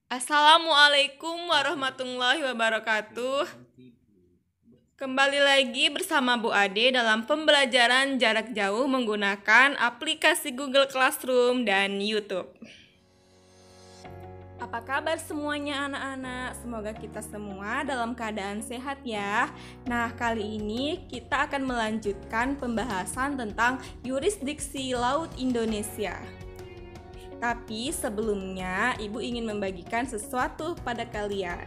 Assalamualaikum warahmatullahi wabarakatuh. Kembali lagi bersama Bu Ade dalam pembelajaran jarak jauh menggunakan aplikasi Google Classroom dan YouTube. Apa kabar semuanya anak-anak? Semoga kita semua dalam keadaan sehat ya. Nah, kali ini kita akan melanjutkan pembahasan tentang yurisdiksi Laut Indonesia. Tapi sebelumnya, Ibu ingin membagikan sesuatu pada kalian.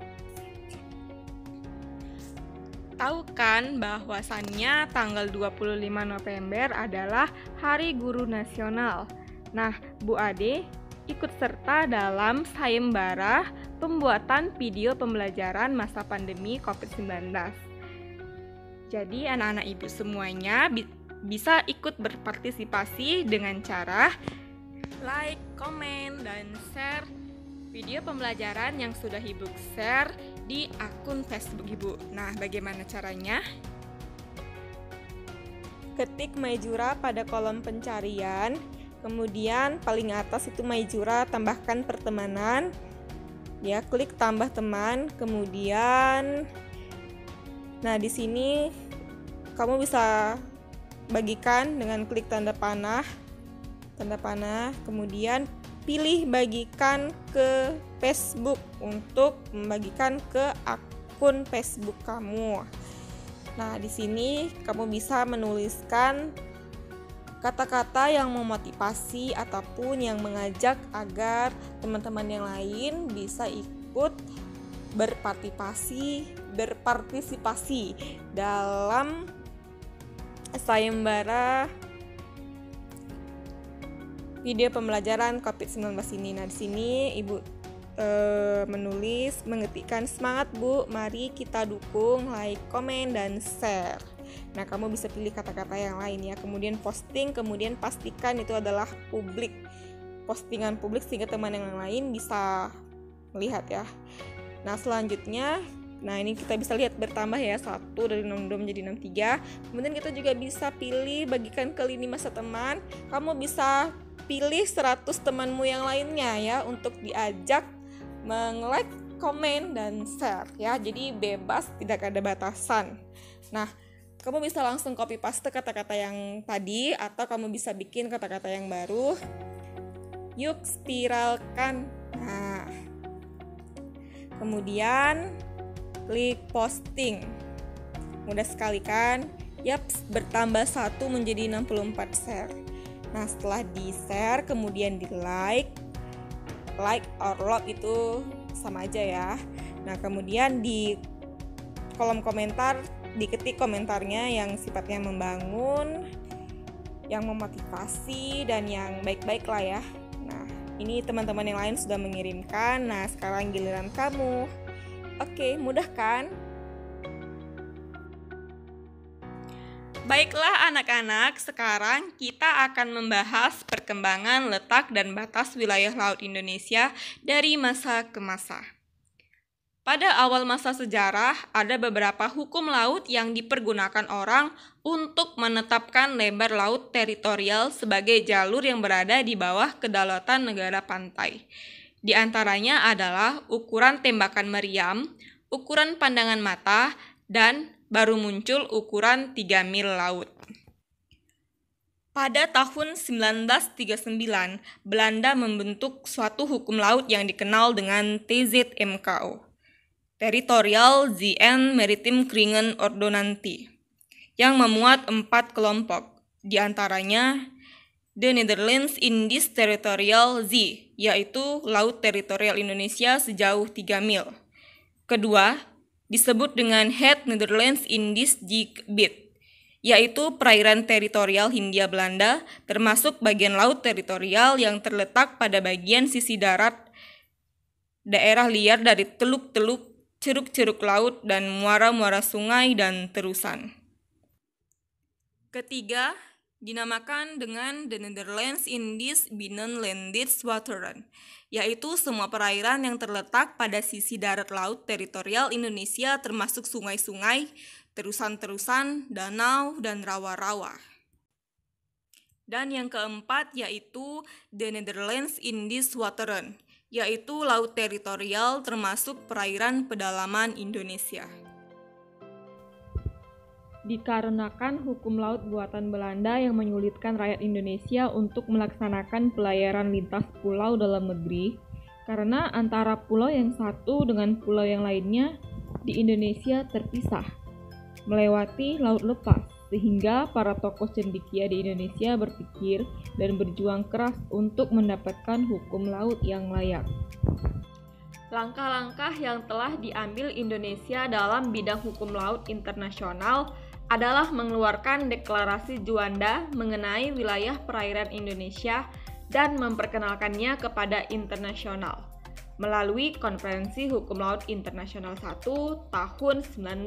Tahu kan bahwasannya tanggal 25 November adalah Hari Guru Nasional. Nah, Bu Ade ikut serta dalam sayembara pembuatan video pembelajaran masa pandemi COVID-19. Jadi anak-anak Ibu semuanya bisa ikut berpartisipasi dengan cara like, komen, dan share video pembelajaran yang sudah Ibu share di akun Facebook Ibu. Nah, bagaimana caranya? Ketik Maijura pada kolom pencarian, kemudian paling atas itu Maijura, tambahkan pertemanan. Ya, klik tambah teman, kemudian nah di sini kamu bisa bagikan dengan klik tanda panah, kemudian pilih bagikan ke Facebook untuk membagikan ke akun Facebook kamu. Nah, di sini kamu bisa menuliskan kata-kata yang memotivasi ataupun yang mengajak agar teman-teman yang lain bisa ikut berpartisipasi dalam sayembara video pembelajaran COVID-19 ini. Nah, di sini Ibu mengetikkan semangat Bu, mari kita dukung, like, komen, dan share. Nah, kamu bisa pilih kata-kata yang lain ya. Kemudian posting, kemudian pastikan itu adalah publik. Postingan publik sehingga teman yang lain bisa melihat ya. Nah, selanjutnya, nah ini kita bisa lihat bertambah ya, 1 dari 62 menjadi 63. Kemudian kita juga bisa pilih bagikan ke lini masa teman. Kamu bisa pilih 100 temanmu yang lainnya ya untuk diajak meng-like, komen, dan share ya. Jadi bebas, tidak ada batasan. Nah, kamu bisa langsung copy paste kata-kata yang tadi atau kamu bisa bikin kata-kata yang baru. Yuk spiralkan. Nah, kemudian klik posting. Mudah sekali kan? Yaps, bertambah 1 menjadi 64 share. Nah, setelah di-share kemudian di-like or love itu sama aja ya. Nah, kemudian di kolom komentar diketik komentarnya yang sifatnya membangun, yang memotivasi, dan yang baik-baik lah ya. Nah, ini teman-teman yang lain sudah mengirimkan. Nah, sekarang giliran kamu. Oke, mudah kan? Baiklah anak-anak, sekarang kita akan membahas perkembangan letak dan batas wilayah laut Indonesia dari masa ke masa. Pada awal masa sejarah, ada beberapa hukum laut yang dipergunakan orang untuk menetapkan lebar laut teritorial sebagai jalur yang berada di bawah kedaulatan negara pantai. Di antaranya adalah ukuran tembakan meriam, ukuran pandangan mata, dan baru muncul ukuran 3 mil laut. Pada tahun 1939, Belanda membentuk suatu hukum laut yang dikenal dengan TZMKO, Territorial Zeeën Maritime Kringen Ordonnantie, yang memuat 4 kelompok, di antaranya The Netherlands Indies Territorial Zee, yaitu Laut Teritorial Indonesia sejauh 3 mil. Kedua, disebut dengan Het Netherlands Indies Gebied, yaitu perairan teritorial Hindia Belanda, termasuk bagian laut teritorial yang terletak pada bagian sisi darat daerah liar dari teluk-teluk, ceruk-ceruk laut, dan muara-muara sungai dan terusan. Ketiga, dinamakan dengan The Netherlands Indies Binnenlandse Wateren, yaitu semua perairan yang terletak pada sisi darat laut teritorial Indonesia termasuk sungai-sungai, terusan-terusan, danau, dan rawa-rawa. Dan yang keempat yaitu The Netherlands Indies Wateren, yaitu laut teritorial termasuk perairan pedalaman Indonesia. Dikarenakan hukum laut buatan Belanda yang menyulitkan rakyat Indonesia untuk melaksanakan pelayaran lintas pulau dalam negeri, karena antara pulau yang satu dengan pulau yang lainnya di Indonesia terpisah, melewati laut lepas, sehingga para tokoh cendekia di Indonesia berpikir dan berjuang keras untuk mendapatkan hukum laut yang layak. Langkah-langkah yang telah diambil Indonesia dalam bidang hukum laut internasional adalah mengeluarkan deklarasi Juanda mengenai wilayah perairan Indonesia dan memperkenalkannya kepada internasional melalui Konferensi Hukum Laut Internasional 1 tahun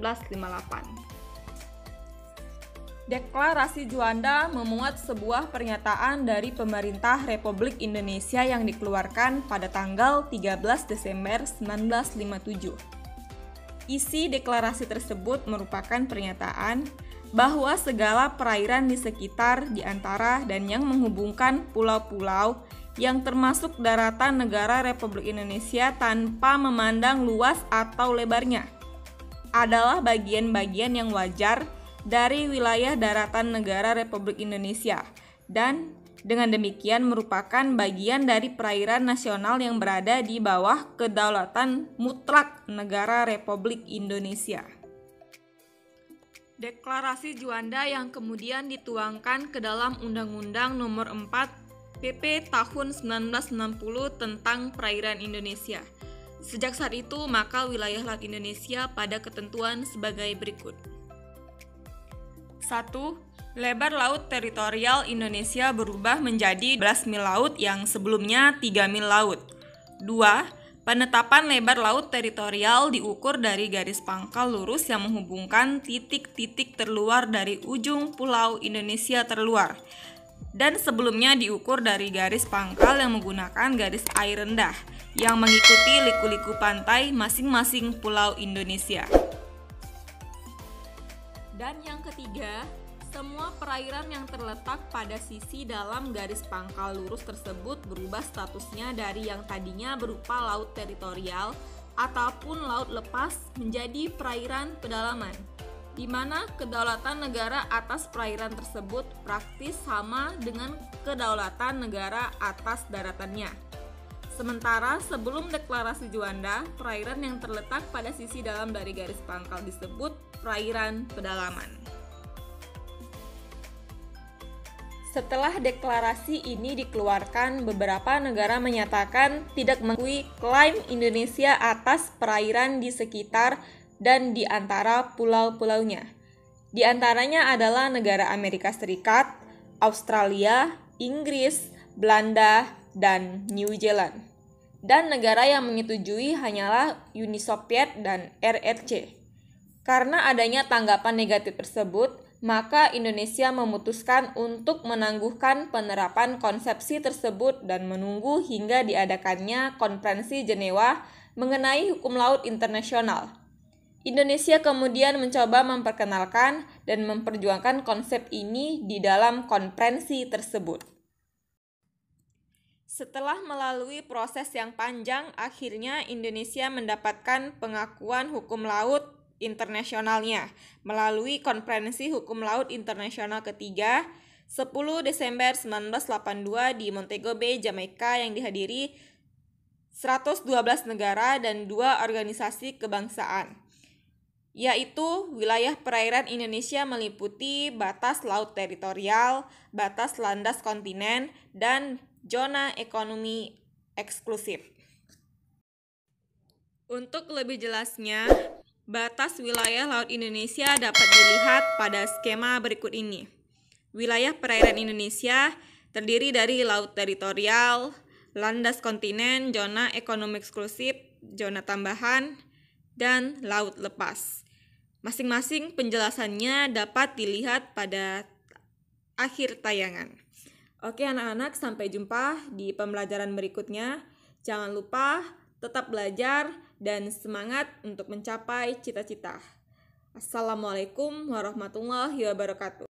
1958. Deklarasi Juanda memuat sebuah pernyataan dari pemerintah Republik Indonesia yang dikeluarkan pada tanggal 13 Desember 1957. Isi deklarasi tersebut merupakan pernyataan bahwa segala perairan di sekitar, di antara, dan yang menghubungkan pulau-pulau yang termasuk daratan negara Republik Indonesia tanpa memandang luas atau lebarnya adalah bagian-bagian yang wajar dari wilayah daratan negara Republik Indonesia dan dengan demikian merupakan bagian dari perairan nasional yang berada di bawah kedaulatan mutlak negara Republik Indonesia. Deklarasi Juanda yang kemudian dituangkan ke dalam Undang-Undang Nomor 4 PP tahun 1960 tentang perairan Indonesia. Sejak saat itu, maka wilayah laut Indonesia pada ketentuan sebagai berikut. 1. Lebar laut teritorial Indonesia berubah menjadi 12 mil laut yang sebelumnya 3 mil laut. 2. Penetapan lebar laut teritorial diukur dari garis pangkal lurus yang menghubungkan titik-titik terluar dari ujung pulau Indonesia terluar. Dan sebelumnya diukur dari garis pangkal yang menggunakan garis air rendah yang mengikuti liku-liku pantai masing-masing pulau Indonesia. Dan yang ketiga, semua perairan yang terletak pada sisi dalam garis pangkal lurus tersebut berubah statusnya dari yang tadinya berupa laut teritorial ataupun laut lepas menjadi perairan pedalaman, di mana kedaulatan negara atas perairan tersebut praktis sama dengan kedaulatan negara atas daratannya. Sementara sebelum deklarasi Juanda, perairan yang terletak pada sisi dalam dari garis pangkal disebut perairan pedalaman. Setelah deklarasi ini dikeluarkan, beberapa negara menyatakan tidak mengakui klaim Indonesia atas perairan di sekitar dan di antara pulau-pulaunya. Di antaranya adalah negara Amerika Serikat, Australia, Inggris, Belanda, dan New Zealand. Dan negara yang menyetujui hanyalah Uni Soviet dan RRC. Karena adanya tanggapan negatif tersebut, maka Indonesia memutuskan untuk menangguhkan penerapan konsepsi tersebut dan menunggu hingga diadakannya Konferensi Jenewa mengenai hukum laut internasional. Indonesia kemudian mencoba memperkenalkan dan memperjuangkan konsep ini di dalam konferensi tersebut. Setelah melalui proses yang panjang, akhirnya Indonesia mendapatkan pengakuan hukum laut internasionalnya melalui Konferensi Hukum Laut Internasional ketiga 10 Desember 1982 di Montego Bay, Jamaika yang dihadiri 112 negara dan 2 organisasi kebangsaan, yaitu wilayah perairan Indonesia meliputi batas laut teritorial, batas landas kontinen, dan zona ekonomi eksklusif. Untuk lebih jelasnya, batas wilayah laut Indonesia dapat dilihat pada skema berikut ini. Wilayah perairan Indonesia terdiri dari laut teritorial, landas kontinen, zona ekonomi eksklusif, zona tambahan, dan laut lepas. Masing-masing penjelasannya dapat dilihat pada akhir tayangan. Oke anak-anak, sampai jumpa di pembelajaran berikutnya. Jangan lupa tetap belajar dan semangat untuk mencapai cita-cita. Assalamualaikum warahmatullahi wabarakatuh.